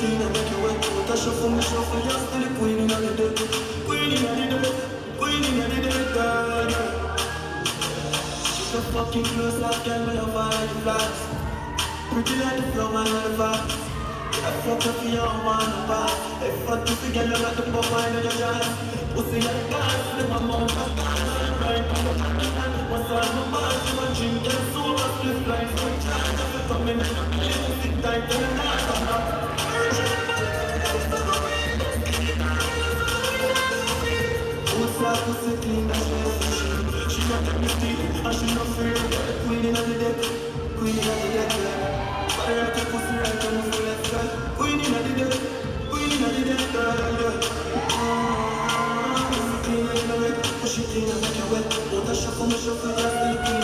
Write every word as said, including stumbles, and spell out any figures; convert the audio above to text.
in and make you wet. Put a shuffle, me shuffle, you're still the queen in the deck. Queen in the deck, queen in the deck, girl. She's a fucking close like girl, me love her like the flies. Pretty like the flow, man, like the vibes. I fuck up for your man, the vibe. Hey, fuck this girl, you got the pop wine on your chest. Pussy like gas, in my mouth, I'm right. What's on my mind, you want drink, and so much split like so charge. If you come in, you sit tight, and you're not come out. What's that pussy clean, that she she got the teeth, and she not free. Queen in the deck, queen in the deck, body like a pussy, right on the full left side. Queen in the deck, queen in the deck, girl. Pussy clean and you know it, push it in and make you wet. Put a shuffle, me shuffle, just the queen.